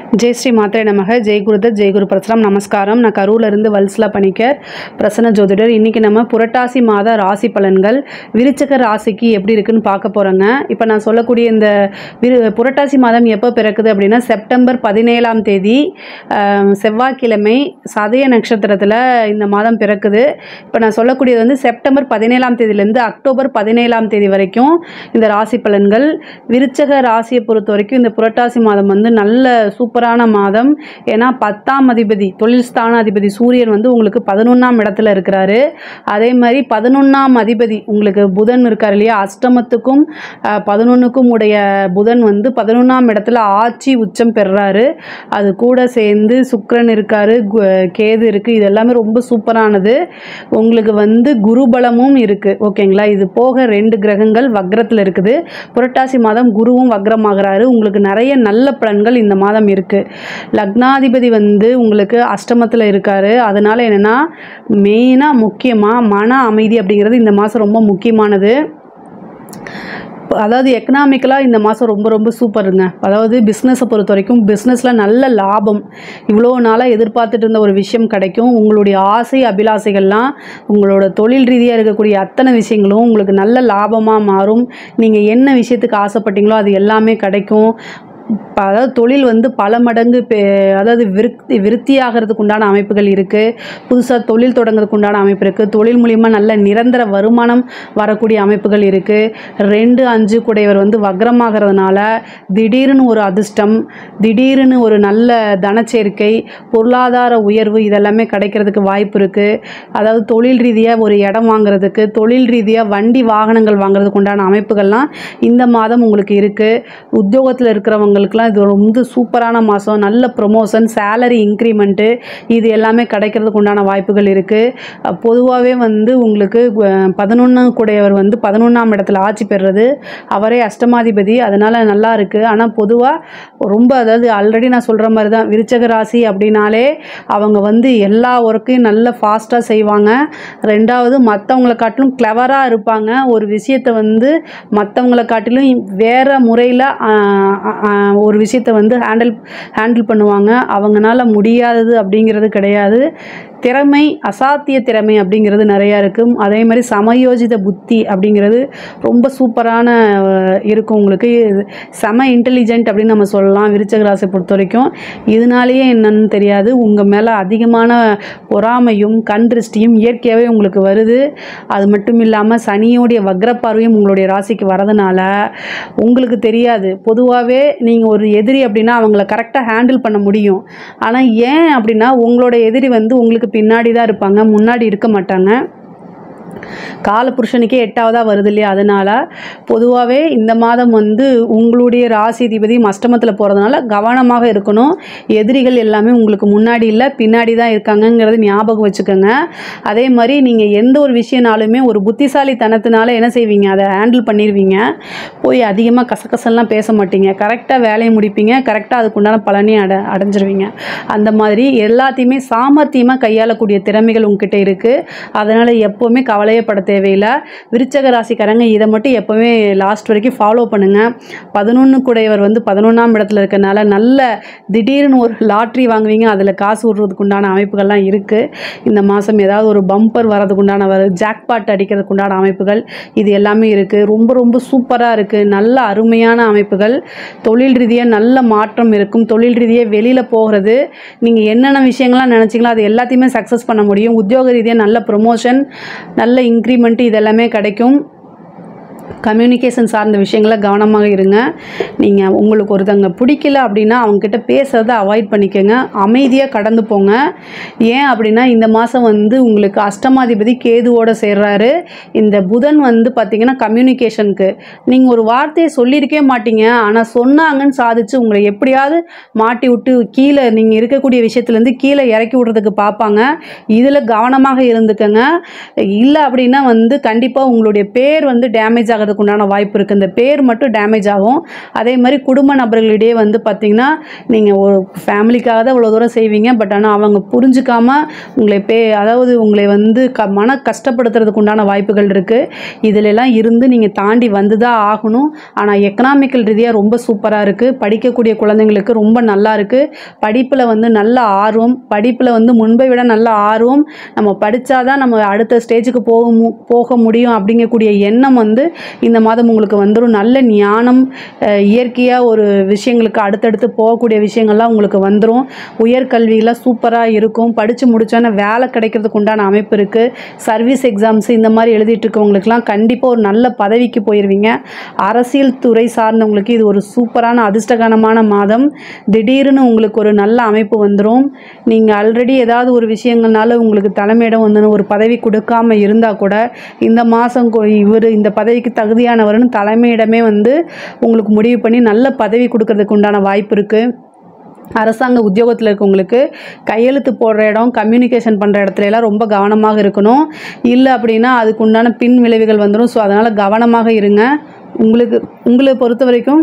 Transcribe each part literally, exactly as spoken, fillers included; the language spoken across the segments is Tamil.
ஜெய் ஸ்ரீ மாத்ரே நமக. ஜெய் குருதத், ஜெய் குரு பிரசனம். நமஸ்காரம். நான் கரூர்லேருந்து வல்சலா பணிக்கர், பிரசன்ன ஜோதிடர். இன்றைக்கி நம்ம புரட்டாசி மாத ராசி பலன்கள் விருச்சிக ராசிக்கு எப்படி இருக்குன்னு பார்க்க போகிறோங்க. இப்போ நான் சொல்லக்கூடிய இந்த விரு புரட்டாசி மாதம் எப்போ பிறக்குது அப்படின்னா செப்டம்பர் பதினேழாம் தேதி செவ்வாய்க்கிழமை சதய நட்சத்திரத்தில் இந்த மாதம் பிறக்குது. இப்போ நான் சொல்லக்கூடியது வந்து செப்டம்பர் பதினேழாம் தேதியிலேருந்து அக்டோபர் பதினேழாம் தேதி வரைக்கும் இந்த ராசி பலன்கள். விருச்சிக ராசியை பொறுத்த வரைக்கும் இந்த புரட்டாசி மாதம் வந்து நல்ல சூப்பரான மாதம். ஏன்னா பத்தாம் அதிபதி, தொழில் ஸ்தான அதிபதி சூரியன் வந்து உங்களுக்கு பதினொன்றாம் இடத்துல இருக்கிறாரு. அதே மாதிரி பதினொன்றாம் அதிபதி உங்களுக்கு புதன் இருக்கார் இல்லையா, அஷ்டமத்துக்கும் பதினொன்றுக்கும் உடைய புதன் வந்து பதினொன்றாம் இடத்துல ஆட்சி உச்சம் பெறுறாரு. அது கூட சேர்ந்து சுக்கிரன் இருக்காரு, கேது இருக்குது. இது எல்லாமே ரொம்ப சூப்பரானது. உங்களுக்கு வந்து குருபலமும் இருக்குது. ஓகேங்களா. இது போக ரெண்டு கிரகங்கள் வக்ரத்தில் இருக்குது. புரட்டாசி மாதம் குருவும் வக்ரமாகிறாரு. உங்களுக்கு நிறைய நல்ல பலன்கள் இந்த மாதம் இருக்குது. லக்னாதிபதி வந்து உங்களுக்கு அஷ்டமத்தில் இருக்கார். அதனால் என்னென்னா மெயினாக முக்கியமாக மன அமைதி அப்படிங்கிறது இந்த மாதம் ரொம்ப முக்கியமானது. அதாவது எக்கனாமிக்கலாக இந்த மாதம் ரொம்ப ரொம்ப சூப்பருங்க. அதாவது பிஸ்னஸை பொறுத்த வரைக்கும் பிஸ்னஸில் நல்ல லாபம், இவ்வளோ நாளாக எதிர்பார்த்துட்டு இருந்த ஒரு விஷயம் கிடைக்கும். உங்களுடைய ஆசை அபிலாசைகள்லாம், உங்களோட தொழில் ரீதியாக இருக்கக்கூடிய அத்தனை விஷயங்களும் உங்களுக்கு நல்ல லாபமாக மாறும். நீங்கள் என்ன விஷயத்துக்கு ஆசைப்பட்டீங்களோ அது எல்லாமே கிடைக்கும். அதாவது தொழில் வந்து பல மடங்கு அதாவது விருத்தி விருத்தியாகிறதுக்கு உண்டான அமைப்புகள் இருக்குது. புதுசாக தொழில் தொடங்குறதுக்கு உண்டான அமைப்பு இருக்குது. தொழில் மூலிமா நல்ல நிரந்தர வருமானம் வரக்கூடிய அமைப்புகள் இருக்குது. ரெண்டு அஞ்சு கூடையவர் வந்து வக்ரமாகிறதுனால திடீர்னு ஒரு அதிர்ஷ்டம், திடீர்னு ஒரு நல்ல தனச்சேர்க்கை, பொருளாதார உயர்வு இதெல்லாமே கிடைக்கிறதுக்கு வாய்ப்பு இருக்குது. அதாவது தொழில் ரீதியாக ஒரு இடம் வாங்குறதுக்கு, தொழில் ரீதியாக வண்டி வாகனங்கள் வாங்குறதுக்கு உண்டான அமைப்புகள்லாம் இந்த மாதம் உங்களுக்கு இருக்குது. உத்தியோகத்தில் இருக்கிறவங்க இது ரொம்ப சூப்பரான மாதம். நல்ல ப்ரொமோஷன், சேலரி இன்க்ரிமெண்ட்டு இது எல்லாமே கிடைக்கிறதுக்கு உண்டான வாய்ப்புகள் இருக்குது. பொதுவாகவே வந்து உங்களுக்கு பதினொன்று கூடையவர் வந்து பதினொன்றாம் இடத்துல ஆட்சி பெறுறது, அவரே அஷ்டமாதிபதி. அதனால் நல்லா இருக்குது. ஆனால் பொதுவாக ரொம்ப அதாவது ஆல்ரெடி நான் சொல்கிற மாதிரி தான், விருச்சிக ராசி அப்படின்னாலே அவங்க வந்து எல்லா ஒர்க்கையும் நல்ல ஃபாஸ்ட்டாக செய்வாங்க. ரெண்டாவது மற்றவங்களை காட்டிலும் கிளவராக இருப்பாங்க. ஒரு விஷயத்தை வந்து மற்றவங்களை காட்டிலும் வேறு முறையில் ஒரு விஷயத்தை வந்து ஹேண்டில் ஹேண்டில் பண்ணுவாங்க. அவங்களால முடியாதது அப்படிங்கிறது கிடையாது. திறமை, அசாத்திய திறமை அப்படிங்கிறது நிறையா இருக்கும். அதே மாதிரி சமயோஜித புத்தி அப்படிங்கிறது ரொம்ப சூப்பரான இருக்கும். உங்களுக்கு செம இன்டெலிஜென்ட் அப்படின்னு நம்ம சொல்லலாம் விருச்சிக ராசியை பொறுத்த வரைக்கும். இதனாலேயே என்னன்னு தெரியாது, உங்கள் மேலே அதிகமான பொறாமையும் கண் திருஷ்டியும் இயற்கையாகவே உங்களுக்கு வருது. அது மட்டும் இல்லாமல் சனியோடைய வக்ரப்பார்வையும் உங்களுடைய ராசிக்கு வரதுனால உங்களுக்கு தெரியாது. பொதுவாகவே நீங்கள் ஒரு எதிரி அப்படின்னா அவங்கள கரெக்டாக ஹேண்டில் பண்ண முடியும். ஆனால் ஏன் அப்படின்னா உங்களோட எதிரி வந்து உங்களுக்கு பின்னாடி தான் இருப்பாங்க, முன்னாடி இருக்க மாட்டாங்க. காலபுருஷனுக்கே எட்டாவதாக வருது இல்லையா. அதனால் பொதுவாகவே இந்த மாதம் வந்து உங்களுடைய ராசி அதிபதி அஷ்டமத்தில் போகிறதுனால கவனமாக இருக்கணும். எதிரிகள் எல்லாமே உங்களுக்கு முன்னாடி இல்லை, பின்னாடி தான் இருக்காங்கங்கிறது ஞாபகம் வச்சுக்கோங்க. அதே மாதிரி நீங்கள் எந்த ஒரு விஷயனாலுமே ஒரு புத்திசாலித்தனத்தினால என்ன செய்வீங்க, அதை ஹேண்டில் பண்ணிடுவீங்க. போய் அதிகமாக கசகசெல்லாம் பேச மாட்டீங்க. கரெக்டாக வேலையை முடிப்பீங்க. கரெக்டாக அதுக்குண்டான பலனையும் அடை அடைஞ்சிருவீங்க. அந்த மாதிரி எல்லாத்தையுமே சாமர்த்தியமாக கையாளக்கூடிய திறமைகள் உங்ககிட்ட இருக்குது. அதனால் எப்போவுமே கவலையப்பட தேவையில்லை. விருச்சிக ராசிக்காரங்க இதை மட்டும் எப்போவுமே லாஸ்ட் வரைக்கும் ஃபாலோ பண்ணுங்கள். பதினொன்று கூடையவர் வந்து பதினொன்றாம் இடத்துல இருக்கனால நல்ல திடீர்னு ஒரு லாட்ரி வாங்குவீங்க, அதில் காசு விடுறதுக்கு உண்டான அமைப்புகள்லாம் இருக்குது. இந்த மாதம் ஏதாவது ஒரு பம்பர் வரதுக்கு உண்டான வர ஜாக்பாட் அடிக்கிறதுக்கு உண்டான அமைப்புகள் இது எல்லாமே இருக்குது. ரொம்ப ரொம்ப சூப்பராக இருக்குது. நல்ல அருமையான அமைப்புகள். தொழில் ரீதியாக நல்ல மாற்றம் இருக்கும். தொழில் ரீதியாக வெளியில் போகிறது, நீங்கள் என்னென்ன விஷயங்கள்லாம் நினச்சிங்களோ அது எல்லாத்தையுமே சக்ஸஸ் பண்ண முடியும். உத்தியோக ரீதியாக நல்ல ப்ரொமோஷன், நல்ல இன்க்ரிமெண்ட் இதெல்லாமே கிடைக்கும். கம்யூனிகேஷன் சார்ந்த விஷயங்களில் கவனமாக இருங்க. நீங்கள் உங்களுக்கு ஒருத்தங்க பிடிக்கல அப்படின்னா அவங்கக்கிட்ட பேசுகிறத அவாய்ட் பண்ணிக்கோங்க. அமைதியாக கடந்து போங்க. ஏன் அப்படின்னா இந்த மாதம் வந்து உங்களுக்கு அஷ்டமாதிபதி கேதுவோடு சேர்றாரு. இந்த புதன் வந்து பார்த்திங்கன்னா கம்யூனிகேஷனுக்கு நீங்கள் ஒரு வார்த்தையை சொல்லியிருக்கே மாட்டீங்க, ஆனால் சொன்னாங்கன்னு சாதிச்சு உங்களை எப்படியாவது மாட்டி விட்டு கீழே நீங்கள் இருக்கக்கூடிய விஷயத்துலேருந்து கீழே இறக்கி விடுறதுக்கு பார்ப்பாங்க. இதில் கவனமாக இருந்துக்கங்க. இல்லை அப்படின்னா வந்து கண்டிப்பாக உங்களுடைய பேர் வந்து டேமேஜ் ஆகிறதுக்கு உண்டான வாய்ப்பு இருக்குது. இந்த பேர் மட்டும் டேமேஜ் ஆகும். அதே மாதிரி குடும்ப நபர்களிடையே வந்து பார்த்திங்கன்னா நீங்கள் ஒரு ஃபேமிலிக்காக தான் இவ்வளோ தூரம் செய்வீங்க. பட் ஆனால் அவங்க புரிஞ்சுக்காமல் உங்களை பே அதாவது உங்களை வந்து க மன கஷ்டப்படுத்துறதுக்கு உண்டான வாய்ப்புகள் இருக்குது. இதிலெல்லாம் இருந்து நீங்கள் தாண்டி வந்து தான் ஆகணும். ஆனால் எக்கனாமிக்கல் ரீதியாக ரொம்ப சூப்பராக இருக்குது. படிக்கக்கூடிய குழந்தைங்களுக்கு ரொம்ப நல்லா இருக்குது. படிப்பில் வந்து நல்ல ஆர்வம், படிப்பில் வந்து முன்பை விட நல்ல ஆர்வம், நம்ம படித்தாதான் நம்ம அடுத்த ஸ்டேஜுக்கு போக மு போக முடியும் அப்படிங்கக்கூடிய எண்ணம் வந்து இந்த மாதம் உங்களுக்கு வந்துடும். நல்ல ஞானம், இயற்கையாக ஒரு விஷயங்களுக்கு அடுத்தடுத்து போகக்கூடிய விஷயங்கள்லாம் உங்களுக்கு வந்துடும். உயர்கல்வியெல்லாம் சூப்பராக இருக்கும். படித்து முடித்தோன்னே வேலை கிடைக்கிறதுக்கு உண்டான அமைப்பு இருக்குது. சர்வீஸ் எக்ஸாம்ஸ் இந்த மாதிரி எழுதிட்டு இருக்கவங்களுக்குலாம் கண்டிப்பாக ஒரு நல்ல பதவிக்கு போயிடுவீங்க. அரசியல் துறை சார்ந்தவங்களுக்கு இது ஒரு சூப்பரான அதிர்ஷ்டகரமான மாதம். திடீர்னு உங்களுக்கு ஒரு நல்ல அமைப்பு வந்துடும். நீங்கள் ஆல்ரெடி ஏதாவது ஒரு விஷயங்கள்னால உங்களுக்கு தலைமையிடம் வந்து ஒரு பதவி கொடுக்காம இருந்தால் கூட இந்த மாதம் இவர் இந்த பதவிக்கு தகுதியானவர்னு தலைமையிடமே வந்து உங்களுக்கு முடிவு பண்ணி நல்ல பதவி கொடுக்கறதுக்கு உண்டான வாய்ப்பு இருக்குது. அரசாங்க உத்தியோகத்தில் இருக்கவங்களுக்கு கையெழுத்து போடுற இடம், கம்யூனிகேஷன் பண்ணுற இடத்துல எல்லாம் ரொம்ப கவனமாக இருக்கணும். இல்லை அப்படின்னா அதுக்கு உண்டான பின் விளைவுகள் வந்துடும். ஸோ அதனால் கவனமாக இருங்க. உங்களுக்கு உங்களை பொறுத்த வரைக்கும்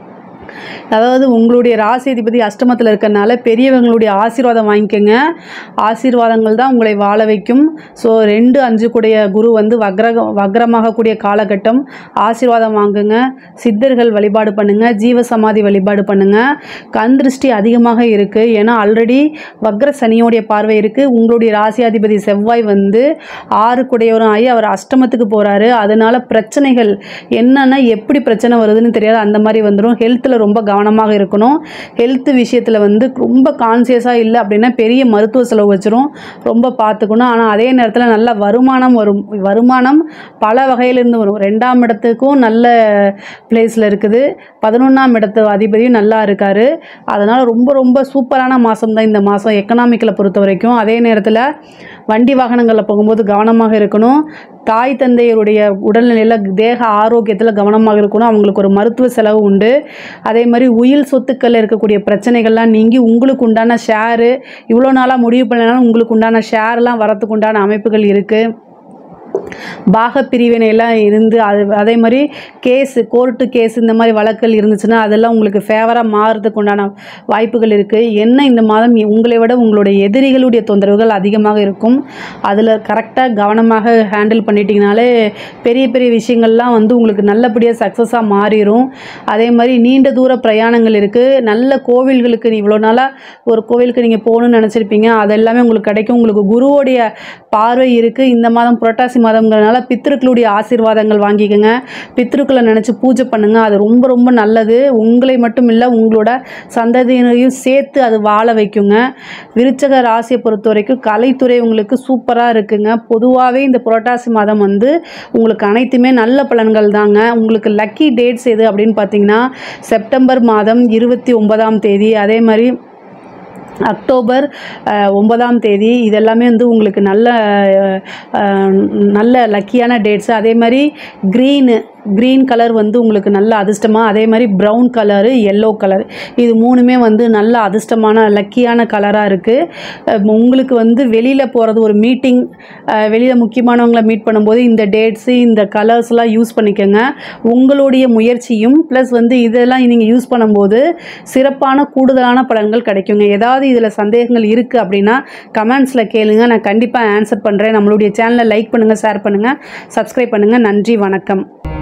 அதாவது உங்களுடைய ராசி அதிபதி அஷ்டமத்தில் இருக்கிறனால பெரியவங்களுடைய ஆசீர்வாதம் வாங்கிக்கோங்க. ஆசீர்வாதங்கள் தான் உங்களை வாழ வைக்கும். ஸோ ரெண்டு அஞ்சு கூடிய குரு வந்து வக்ர வக்ரமாகக்கூடிய காலகட்டம். ஆசீர்வாதம் வாங்குங்க. சித்தர்கள் வழிபாடு பண்ணுங்கள். ஜீவசமாதி வழிபாடு பண்ணுங்கள். கண் திருஷ்டி அதிகமாக இருக்குது. ஏன்னா ஆல்ரெடி வக்ர சனியோடைய பார்வை இருக்குது. உங்களுடைய ராசி அதிபதி செவ்வாய் வந்து ஆறு கூடையவரும் ஆகி அவர் அஷ்டமத்துக்கு போகிறாரு. அதனால் பிரச்சனைகள் என்னென்னா எப்படி பிரச்சனை வருதுன்னு தெரியாது. அந்த மாதிரி வந்துடும். ஹெல்த்தில் ரொம்ப கவனமாக இருக்கணும். ஹெல்த் விஷயத்தில் வந்து ரொம்ப கான்சியஸாக இல்லை அப்படின்னா பெரிய மருத்துவ செலவு வச்சிரும். ரொம்ப பார்த்துக்கணும். ஆனால் அதே நேரத்தில் நல்ல வருமானம் வரும். வருமானம் பல வகையிலிருந்து வரும். ரெண்டாம் இடத்துக்கும் நல்ல பிளேஸில் இருக்குது. பதினொன்றாம் இடத்து அதிபதியும் நல்லா இருக்கார். அதனால் ரொம்ப ரொம்ப சூப்பரான மாதம் தான் இந்த மாதம் எக்கனாமிக்கில் பொறுத்த வரைக்கும். அதே நேரத்தில் வண்டி வாகனங்களில் போகும்போது கவனமாக இருக்கணும். தாய் தந்தையருடைய உடல்நிலையில் தேக ஆரோக்கியத்தில் கவனமாக இருக்கணும். அவங்களுக்கு ஒரு மருத்துவ செலவு உண்டு. அதே மாதிரி உயில் சொத்துக்களில் இருக்கக்கூடிய பிரச்சனைகள்லாம் நீங்கி உங்களுக்கு உண்டான ஷேரு இவ்வளோ நாளாக முடிவு பண்ணனாலும் உங்களுக்கு உண்டான ஷேர்லாம் வரத்துக்கு உண்டான அமைப்புகள் இருக்குது. பாக பிரிவினையெல்லாம் இருந்து அது அதே மாதிரி கேஸு கோர்ட்டு கேஸ் இந்த மாதிரி வழக்குகள் இருந்துச்சுன்னா அதெல்லாம் உங்களுக்கு ஃபேவராக மாறுறதுக்கு உண்டான வாய்ப்புகள் இருக்குது. என்ன இந்த மாதம் உங்களை விட உங்களுடைய எதிரிகளுடைய தொந்தரவுகள் அதிகமாக இருக்கும். அதில் கரெக்டாக கவனமாக ஹேண்டில் பண்ணிட்டீங்கனாலே பெரிய பெரிய விஷயங்கள்லாம் வந்து உங்களுக்கு நல்லபடியாக சக்ஸஸாக மாறிடும். அதே மாதிரி நீண்ட தூர பிரயாணங்கள் இருக்குது. நல்ல கோவில்களுக்கு இவ்வளோ நாளாக ஒரு கோவிலுக்கு நீங்கள் போகணுன்னு நினச்சிருப்பீங்க. அதெல்லாமே உங்களுக்கு கிடைக்கும். உங்களுக்கு குருவோடைய பார்வை இருக்குது. இந்த மாதம் புரட்டாசி மாதம்ங்கிறதுனால பித்ருக்களுடைய ஆசீர்வாதங்கள் வாங்கிக்கோங்க. பித்ருக்களை நினச்சி பூஜை பண்ணுங்கள். அது ரொம்ப ரொம்ப நல்லது. உங்களை மட்டும் இல்லை உங்களோட சந்ததியினரையும் சேர்த்து அது வாழ வைக்குங்க. விருச்சக ராசியை பொறுத்த வரைக்கும் கலைத்துறை உங்களுக்கு சூப்பராக இருக்குங்க. பொதுவாகவே இந்த புரட்டாசி மாதம் வந்து உங்களுக்கு அனைத்துமே நல்ல பலன்கள் தாங்க. உங்களுக்கு லக்கி டேட்ஸ் எது அப்படின்னு பார்த்தீங்கன்னா செப்டம்பர் மாதம் இருபத்தி ஒன்பதாம் தேதி, அதே மாதிரி அக்டோபர் ஒன்பதாம் தேதி, இதெல்லாமே வந்து உங்களுக்கு நல்ல நல்ல லக்கியான டேட்ஸு. அதே மாதிரி க்ரீனு க்ரீன் கலர் வந்து உங்களுக்கு நல்ல அதிர்ஷ்டமாக, அதே மாதிரி ப்ரௌன் கலரு, எல்லோ கலர், இது மூணுமே வந்து நல்ல அதிர்ஷ்டமான லக்கியான கலராக இருக்குது. உங்களுக்கு வந்து வெளியில் போகிறது ஒரு மீட்டிங், வெளியில் முக்கியமானவங்களை மீட் பண்ணும்போது இந்த டேட்ஸு இந்த கலர்ஸ்லாம் யூஸ் பண்ணிக்கோங்க. உங்களுடைய முயற்சியும் ப்ளஸ் வந்து இதெல்லாம் நீங்கள் யூஸ் பண்ணும்போது சிறப்பான கூடுதலான பலன்கள் கிடைக்குங்க. ஏதாவது இதில் சந்தேகங்கள் இருக்குது அப்படின்னா கமெண்ட்ஸில் கேளுங்க. நான் கண்டிப்பாக ஆன்சர் பண்ணுறேன். நம்மளுடைய சேனலை லைக் பண்ணுங்கள், ஷேர் பண்ணுங்கள், சப்ஸ்கிரைப் பண்ணுங்கள். நன்றி, வணக்கம்.